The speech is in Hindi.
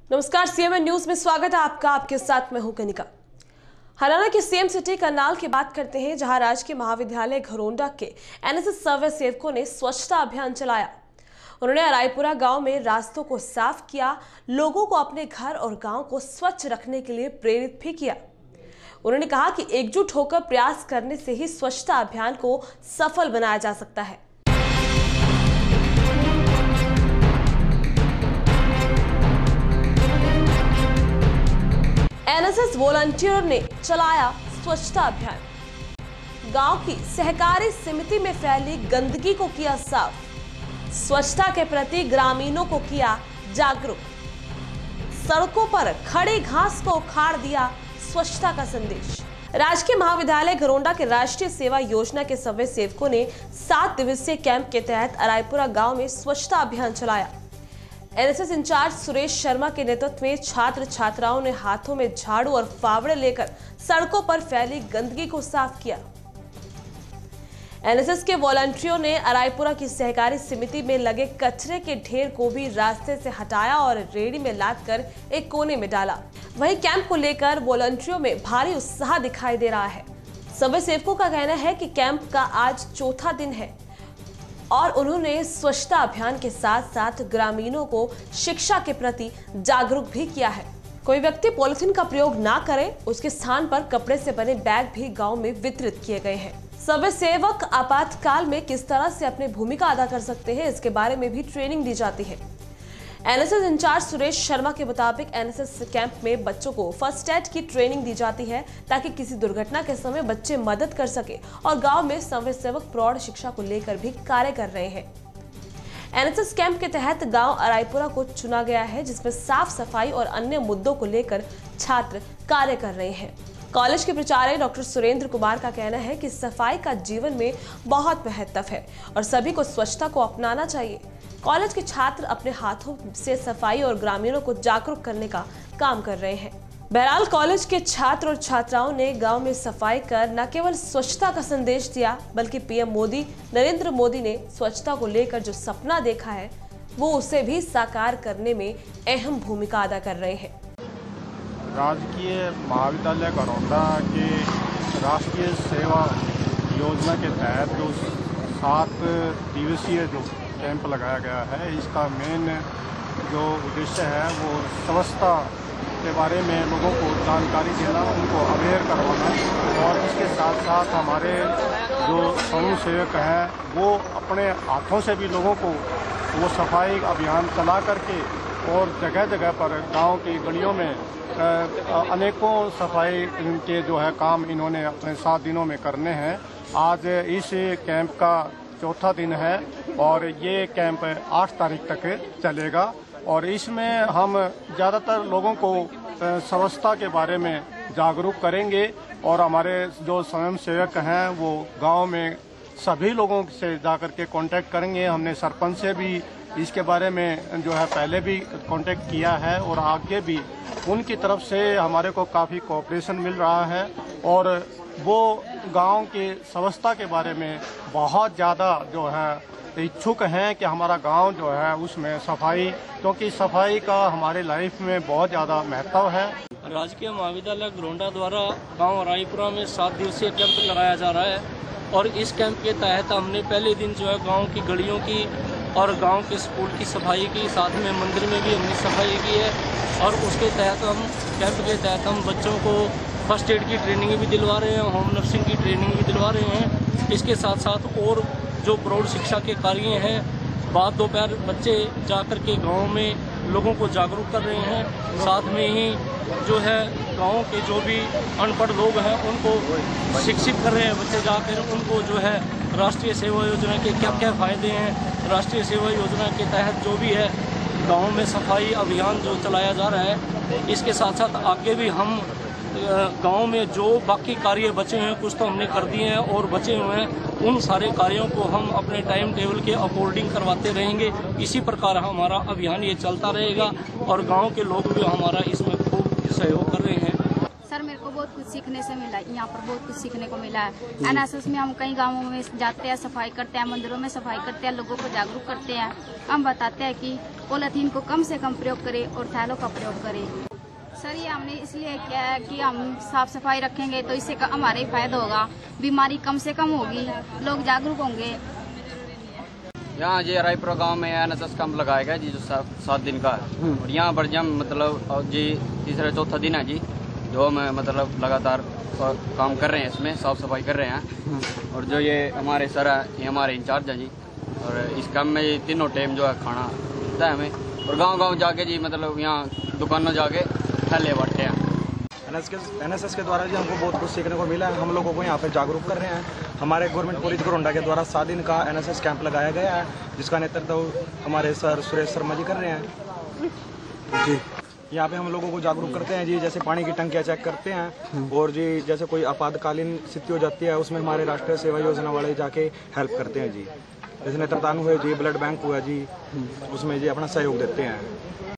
नमस्कार, सीएमएन न्यूज में स्वागत है आपका। आपके साथ मैं हूं कनिका। हरियाणा की सीएम सिटी करनाल की बात करते हैं, जहां राजकीय महाविद्यालय घरोंडा के एनएसएस सर्वे सेवकों ने स्वच्छता अभियान चलाया। उन्होंने अराईपुरा गांव में रास्तों को साफ किया, लोगों को अपने घर और गांव को स्वच्छ रखने के लिए प्रेरित भी किया। उन्होंने कहा कि एकजुट होकर प्रयास करने से ही स्वच्छता अभियान को सफल बनाया जा सकता है। एनएसएस वॉलंटियर ने चलाया स्वच्छता अभियान। गांव की सहकारी समिति में फैली गंदगी को किया साफ। स्वच्छता के प्रति ग्रामीणों को किया जागरूक। सड़कों पर खड़ी घास को उखाड़ दिया स्वच्छता का संदेश। राजकीय महाविद्यालय घरोंडा के राष्ट्रीय सेवा योजना के सर्वे सेवकों ने 7 दिवसीय कैंप के तहत अराईपुरा गांव में स्वच्छता अभियान चलाया। एनएसएस इंचार्ज सुरेश शर्मा के नेतृत्व में छात्र छात्राओं ने हाथों में झाड़ू और फावड़े लेकर सड़कों पर फैली गंदगी को साफ किया। एनएसएस के वॉलंटियरों ने अराईपुरा की सहकारी समिति में लगे कचरे के ढेर को भी रास्ते से हटाया और रेडी में लादकर एक कोने में डाला। वहीं कैंप को लेकर वॉलंटियरों में भारी उत्साह दिखाई दे रहा है। सर्वे सेवकों का कहना है कि कैंप का आज चौथा दिन है और उन्होंने स्वच्छता अभियान के साथ साथ ग्रामीणों को शिक्षा के प्रति जागरूक भी किया है। कोई व्यक्ति पॉलिथीन का प्रयोग ना करे, उसके स्थान पर कपड़े से बने बैग भी गांव में वितरित किए गए हैं। सर्वे सेवक आपातकाल में किस तरह से अपनी भूमिका अदा कर सकते हैं, इसके बारे में भी ट्रेनिंग दी जाती है। एनएसएस इंचार्ज सुरेश शर्मा के मुताबिक एनएसएस कैंप में बच्चों को फर्स्ट एड की ट्रेनिंग दी जाती है ताकि किसी दुर्घटना के समय बच्चे मदद कर सके और गांव में सर्वे सेवक प्रौढ़ शिक्षा को लेकर भी कार्य कर रहे हैं। एनएसएस कैंप के तहत गांव अराईपुरा को चुना गया है, जिसमें साफ सफाई और अन्य मुद्दों को लेकर छात्र कार्य कर रहे हैं। कॉलेज के प्राचार्य डॉक्टर सुरेंद्र कुमार का कहना है कि सफाई का जीवन में बहुत महत्व है और सभी को स्वच्छता को अपनाना चाहिए। कॉलेज के छात्र अपने हाथों से सफाई और ग्रामीणों को जागरूक करने का काम कर रहे हैं। बहरहाल कॉलेज के छात्र और छात्राओं ने गांव में सफाई कर न केवल स्वच्छता का संदेश दिया, बल्कि पीएम मोदी नरेंद्र मोदी ने स्वच्छता को लेकर जो सपना देखा है वो उसे भी साकार करने में अहम भूमिका अदा कर रहे हैं। राजकीय महाविद्यालय घरोंडा के राष्ट्रीय सेवा योजना के तहत जो 7 दिवसीय जो कैंप लगाया गया है, इसका मेन जो उद्देश्य है वो स्वच्छता के बारे में लोगों को जानकारी देना, उनको अवेयर करवाना और इसके साथ साथ हमारे जो समूह सेवक हैं वो अपने हाथों से भी लोगों को वो सफाई अभियान चला करके और जगह जगह पर गांव की गलियों में अनेकों सफाई के जो है काम इन्होंने अपने 7 दिनों में करने हैं। आज इस कैंप का चौथा दिन है और ये कैंप 8 तारीख तक चलेगा और इसमें हम ज़्यादातर लोगों को स्वच्छता के बारे में जागरूक करेंगे और हमारे जो स्वयं सेवक हैं वो गांव में सभी लोगों से जाकर के कांटेक्ट करेंगे। हमने सरपंच से भी इसके बारे में जो है पहले भी कांटेक्ट किया है और आगे भी उनकी तरफ से हमारे को काफ़ी कोऑपरेशन मिल रहा है और वो गांव की स्वच्छता के बारे में बहुत ज़्यादा जो है इच्छुक हैं कि हमारा गांव जो है उसमें सफाई, क्योंकि सफाई का हमारे लाइफ में बहुत ज़्यादा महत्व है। राजकीय महाविद्यालय घरोंडा द्वारा गांव अराईपुरा में 7 दिवसीय कैंप लगाया जा रहा है और इस कैंप के तहत हमने पहले दिन जो है गांव की गलियों की और गांव के स्कूल की सफाई की, साथ में मंदिर में भी हमने सफाई की है और उसके तहत हम कैंप के तहत हम बच्चों को फर्स्ट एड की ट्रेनिंग भी दिलवा रहे हैं, होम नर्सिंग की ट्रेनिंग भी दिलवा रहे हैं। इसके साथ साथ और जो प्रौढ़ शिक्षा के कार्य हैं, बाद दोपहर बच्चे जाकर के गांव में लोगों को जागरूक कर रहे हैं। साथ में ही जो है गांव के जो भी अनपढ़ लोग हैं उनको शिक्षित कर रहे हैं बच्चे जाकर, उनको जो है राष्ट्रीय सेवा योजना के क्या क्या फ़ायदे हैं, राष्ट्रीय सेवा योजना के तहत जो भी है गांव में सफाई अभियान जो चलाया जा रहा है। इसके साथ साथ आगे भी हम गांव में जो बाकी कार्य बचे हैं, कुछ तो हमने कर दिए हैं और बचे हुए हैं, उन सारे कार्यों को हम अपने टाइम टेबल के अकॉर्डिंग करवाते रहेंगे। इसी प्रकार हमारा अभियान ये चलता रहेगा और गांव के लोग भी हमारा इसमें खूब सहयोग कर रहे हैं। सर, मेरे को बहुत कुछ सीखने से मिला, यहाँ पर बहुत कुछ सीखने को मिला है। एनएसएस में हम कई गांवों में जाते हैं, सफाई करते हैं, मंदिरों में सफाई करते हैं, लोगों को जागरूक करते हैं। हम बताते हैं कि पॉलीथीन को कम से कम प्रयोग करें और थैलों का प्रयोग करें। सर ये हमने इसलिए किया है कि हम साफ सफाई रखेंगे तो इससे हमारा ही फायदा होगा, बीमारी कम से कम होगी, लोग जागरूक होंगे। यहाँ जी रायपुरा गांव में एनएसएस कैंप लगाया गया जी, जो 7 दिन का है। और यहाँ पर जब मतलब जी तीसरा चौथा दिन है जी, जो हम मतलब लगातार काम कर रहे हैं, इसमें साफ सफाई कर रहे हैं। और जो ये हमारे सर है, ये हमारे इंचार्ज हैं जी। और इस काम में ये तीनों टाइम जो है खाना मिलता है हमें। और गाँव जाके जी मतलब यहाँ दुकानों जाके थैले बांटते हैं। एनएसएस के द्वारा जी हमको बहुत कुछ सीखने को मिला है। हम लोगों को यहाँ पे जागरूक कर रहे हैं। हमारे गवर्नमेंट कॉलेज घरोंडा के द्वारा 7 दिन का एनएसएस कैंप लगाया गया है, जिसका नेतृत्व हमारे सर सुरेश शर्मा जी कर रहे हैं जी। यहाँ पे हम लोगों को जागरूक करते हैं जी, जैसे पानी की टंकियाँ चेक करते हैं। और जी जैसे कोई आपातकालीन स्थिति हो जाती है, उसमें हमारे राष्ट्रीय सेवा योजना वाले जाके हेल्प करते हैं जी। जैसे नेत्रदान हुए जी, ब्लड बैंक हुआ जी, उसमें जी अपना सहयोग देते हैं।